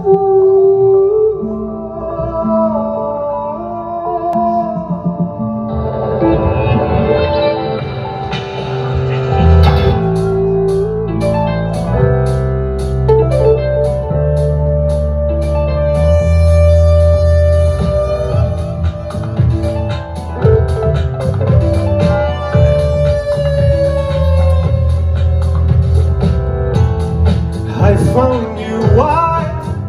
I found you while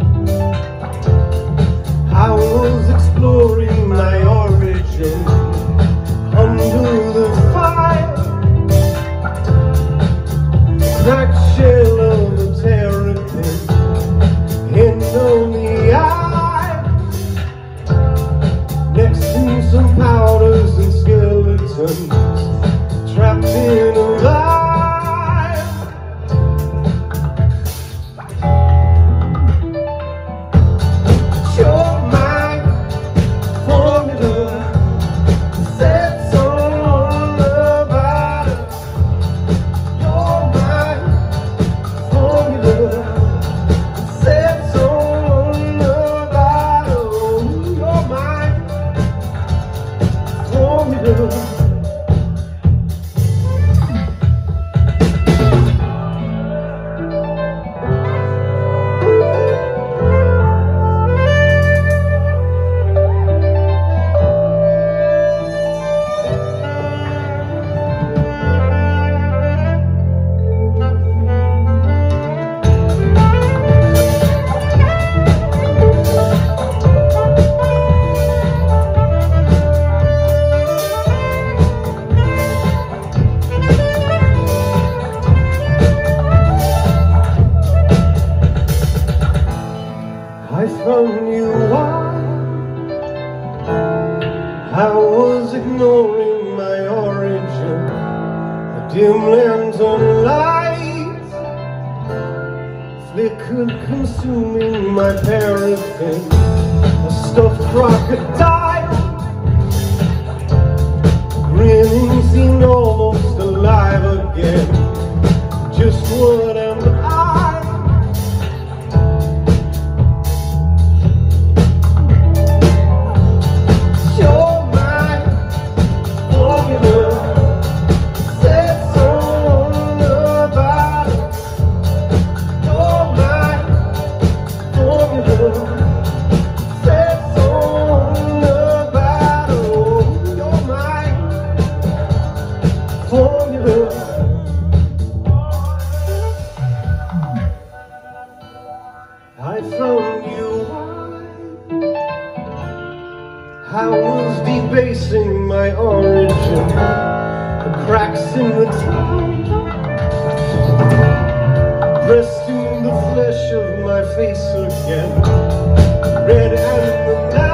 I was exploring my origin under the fire, cracked shell of a terrapin in the eye, next to some powders and skeletons trapped in a lie. I found you while I was ignoring my origin. A dim lantern light flickered, consuming my paraffin. A stuffed crocodile, grinning, seemed almost alive again. Just what am I? I found you while I was debasing my origin. The cracks in the tide pressed in the flesh of my face again. Red and the night.